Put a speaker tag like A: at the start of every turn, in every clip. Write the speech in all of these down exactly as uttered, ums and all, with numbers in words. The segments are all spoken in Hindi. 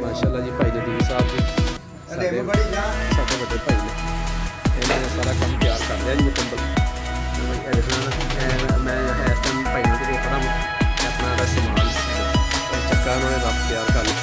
A: माशाल्लाह जी भाई जदीद साहब जी साडे साडे बड़े भाई ने इन्होंने सारा काम तैयार कर लिया जी मुकम्मल। मैं इस टाइम भाई को खड़ा हूँ अपना समान चक्का उन्होंने रफ तैयार कर लिया।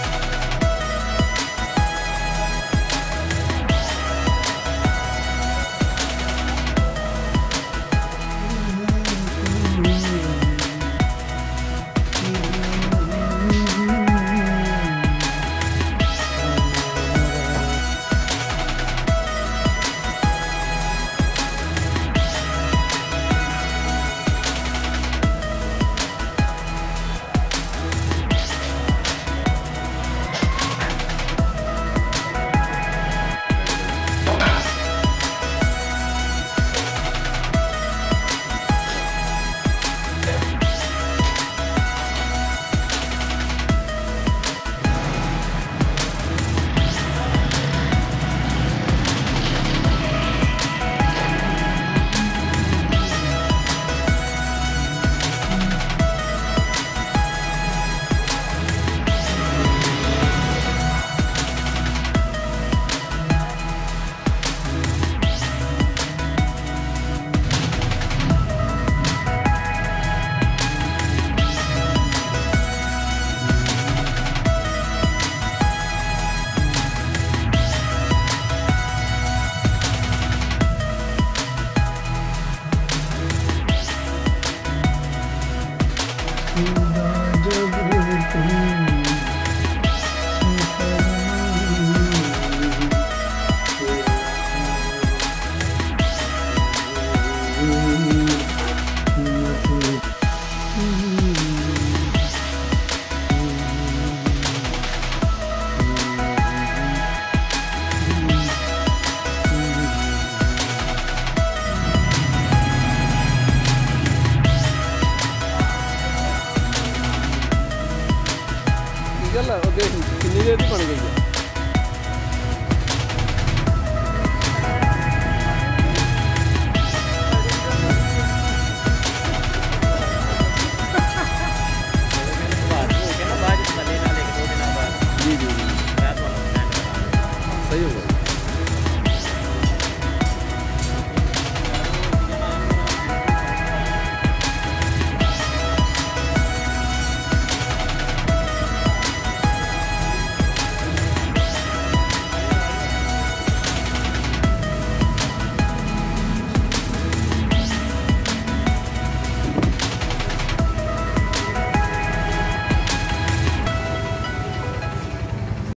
A: गल कितनी देर की बन गई है।